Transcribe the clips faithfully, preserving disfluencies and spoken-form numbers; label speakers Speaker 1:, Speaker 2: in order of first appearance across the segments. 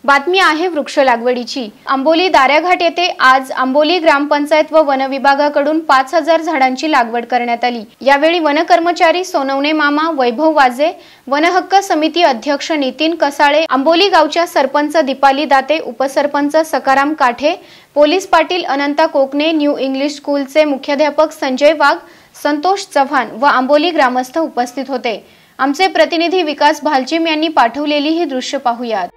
Speaker 1: बातमी आहे वृक्ष लागवडीची। आंबोली दाऱ्याघाट येथे आज आंबोली ग्रामपंचायत व वन विभागाकडून पाच हजार झाडांची लागवड करण्यात आली। यावेळी वन कर्मचारी सोनवणे मामा, वैभव वाजे, वन हक्क समिती अध्यक्ष नितीन कसाळे, आंबोली गावच्या सरपंच दीपाली दाते, उपसरपंच Sakharam Kathe, police Patil Ananta Kokane, new English स्कूलचे मुख्याध्यापक संजय वाघ, संतोष चव्हाण व आंबोली ग्रामस्थ उपस्थित होते। आमचे प्रतिनिधी विकास भालचिम यांनी पाठवलेली ही दृश्य पाहूयात।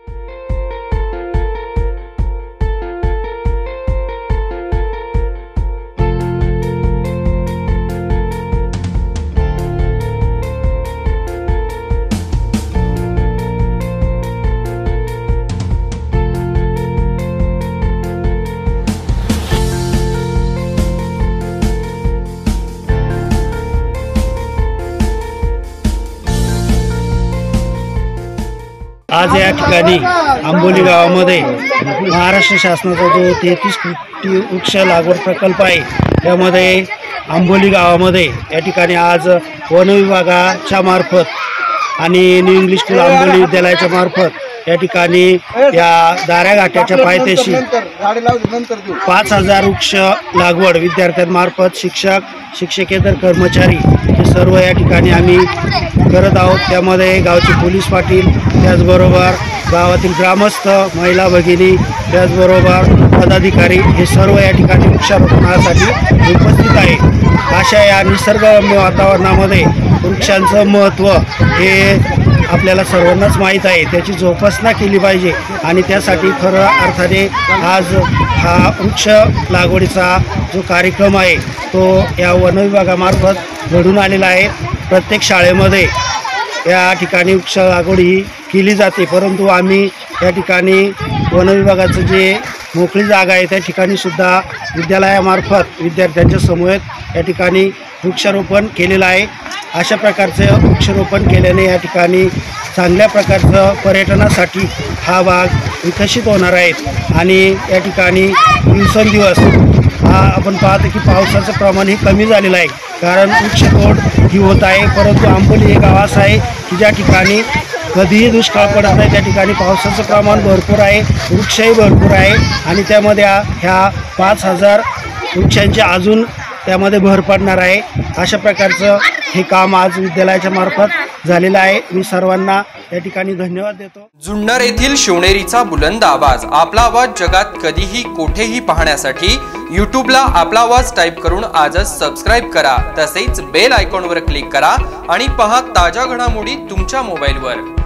Speaker 2: आज या ठिकाणी आंबोली गावामध्ये महाराष्ट्र शासनाचा जो तेहतीस कोटी वृक्ष लागवड प्रकल्प आहे त्यामध्ये आंबोली गावामध्ये या ठिकाणी आज वन विभागाच्या मार्फत आणि न्यू इंग्लिश स्कूल आंबोली विद्यालयाच्या मार्फत या ठिकाणी या दाऱ्याघाटाच्या पायथ्याशी पाच हजार वृक्ष लागवड विद्यार्थ्यांमार्फत शिक्षक शिक्षकेतर कर्मचारी हे सर्व या ठिकाणी आम्ही करत आहोत। त्यामध्ये गावचे पोलीस पाटील, त्याचबरोबर गावातील ग्रामस्थ, महिला भगिनी, त्याचबरोबर पदाधिकारी हे सर्व या ठिकाणी वृक्षारोपणासाठी उपस्थित आहे। अशा या निसर्गरम्य वातावरणामध्ये वृक्षांचं महत्त्व हे आपल्याला सर्वांनाच माहीत आहे, त्याची जोपासना केली पाहिजे आणि त्यासाठी खऱ्या अर्थाने आज हा वृक्ष लागवडीचा जो कार्यक्रम आहे तो या वन विभागामार्फत घडून आलेला आहे। प्रत्येक शाळेमध्ये या ठिकाणी वृक्ष लागवड ही केली जाते, परंतु आम्ही या ठिकाणी वन विभागाचं जे मोकळी जागा आहे त्या ठिकाणी सुद्धा विद्यालयामार्फत विद्यार्थ्यांच्या समवेत या ठिकाणी वृक्षारोपण केलेलं आहे। अशा प्रकारचे वृक्षारोपण केल्याने या ठिकाणी चांगल्या प्रकारचं पर्यटनासाठी हा भाग विकसित होणार आहे आणि या ठिकाणी दिवसेंदिवस हा आपण पाहतो की पावसाचं प्रमाण हे कमी झालेलं आहे, कारण वृक्षतोड ही होत आहे। परंतु आंबोली हे गाव असं आहे की ज्या ठिकाणी कधीही दुष्काळ पडत नाही, त्या ठिकाणी पावसाचं प्रमाण भरपूर आहे, वृक्षही भरपूर आहे आणि त्यामध्ये ह्या पाच हजार वृक्षांची अजून त्यामध्ये भर पडणार आहे। अशा प्रकारचं हे काम आज विद्यालयाच्या मार्फत झालेलं आहे। मी सर्वांना या ठिकाणी धन्यवाद देतो।
Speaker 3: जुन्नर येथील शिवनेरीचा बुलंद आवाज, आपला आवाज जगात कधीही कोठेही पाहण्यासाठी यूट्यूबला आपला आवाज टाइप करून आजच सबस्क्राइब करा। तसेच बेल आयकॉनवर क्लिक करा आणि पहा ताज्या घडामोडी तुमच्या मोबाईलवर।